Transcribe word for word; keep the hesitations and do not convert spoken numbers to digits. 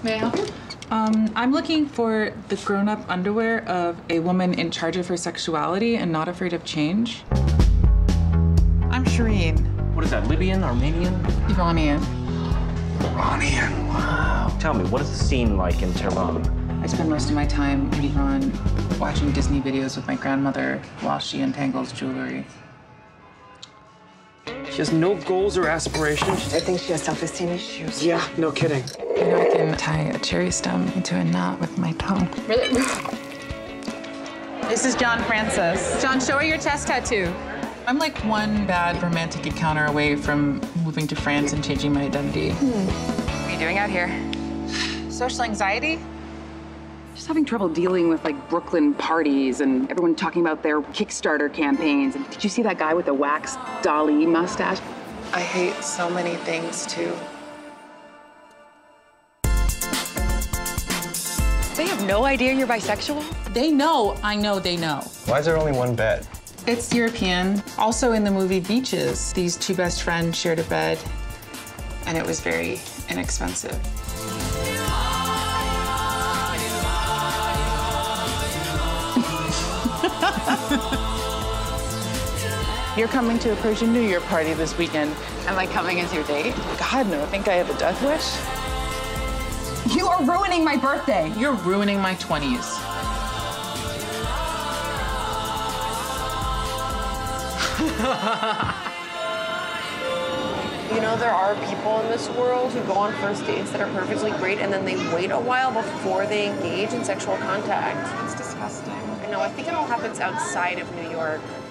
May I help you? Um, I'm looking for the grown-up underwear of a woman in charge of her sexuality and not afraid of change. I'm Shireen. What is that, Libyan, Armenian? Iranian. Iranian, wow. Tell me, what is the scene like in Tehran? I spend most of my time in Iran watching Disney videos with my grandmother while she entangles jewelry. She has no goals or aspirations. I think she has self-esteem issues. Yeah, no kidding. You know, I can tie a cherry stem into a knot with my tongue. Really? This is John Francis. John, show her your chest tattoo. I'm like one bad romantic encounter away from moving to France and changing my identity. What are you doing out here? Social anxiety? Just having trouble dealing with like Brooklyn parties and everyone talking about their Kickstarter campaigns. And did you see that guy with the wax Dali mustache? I hate so many things, too. They have no idea you're bisexual? They know, I know they know. Why is there only one bed? It's European. Also in the movie Beaches, these two best friends shared a bed, and it was very inexpensive. You're coming to a Persian New Year party this weekend. Am I coming as your date? God, no, I think I have a death wish. You are ruining my birthday. You're ruining my twenties. You know, there are people in this world who go on first dates that are perfectly great and then they wait a while before they engage in sexual contact. It's disgusting. I know, I think it all happens outside of New York.